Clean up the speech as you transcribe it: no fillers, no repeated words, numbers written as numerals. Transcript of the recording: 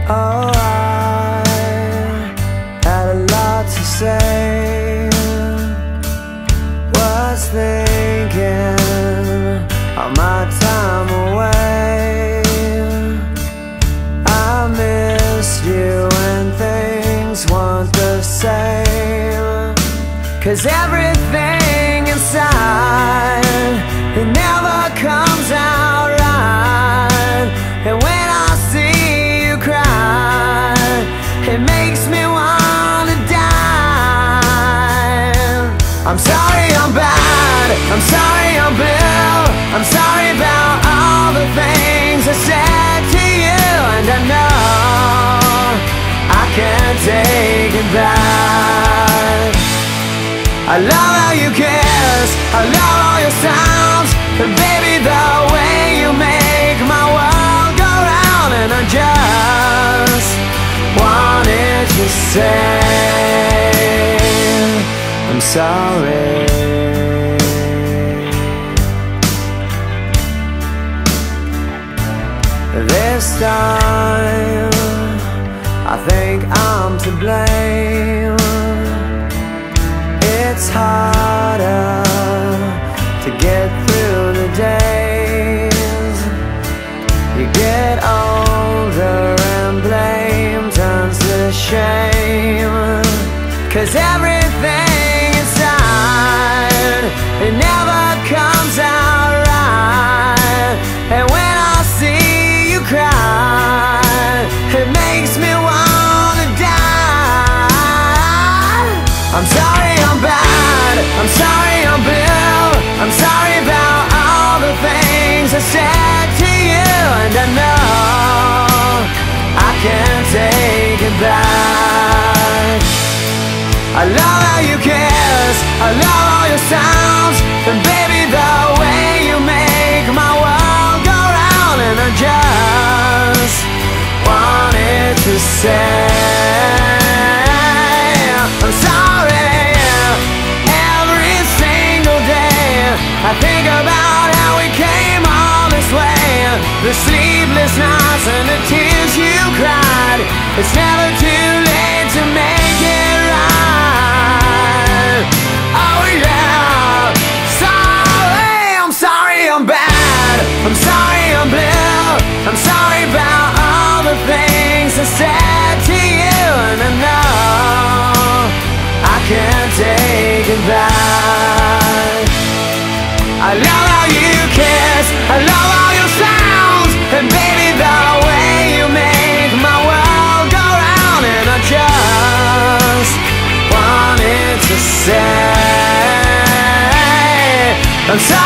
Oh, I had a lot to say. Was thinking of my time away. I missed you when things weren't the same. 'Cause everything inside, it never comes out right. And when I see you cry, it makes me wanna die. I'm sorry I'm bad, I'm sorry I'm blue, I'm sorry about all the things I said to you. And I know I can't take it back. I love how you kiss, I love all your sounds, and baby the way you make my world go round. And I just wanted to say I'm sorry. This time I think I'm to blame. It's harder to get through the days. You get older and blame turns to shame. 'Cause everything inside, it never comes out right. And when I see you cry, it makes me wanna die. I'm sorry I'm bad, I'm sorry I'm blue, I'm sorry about all the things I said to you. And I know I can't take it back. I love how you kiss, I love all your sounds, and baby the way you make my world go round. And I just wanted to say I'm sorry. Every single day I think about how we came all this way. The sleepless nights and the tears you cried. It's never too late to make it right. Oh yeah. Sorry, I'm sorry I'm bad, I'm sorry I'm blue, I'm sorry about all the things I said to you. And I know I can't take it back. I love how you kiss, I love all your sounds, and baby the way you make my world go round. And I just wanted to say I'm sorry.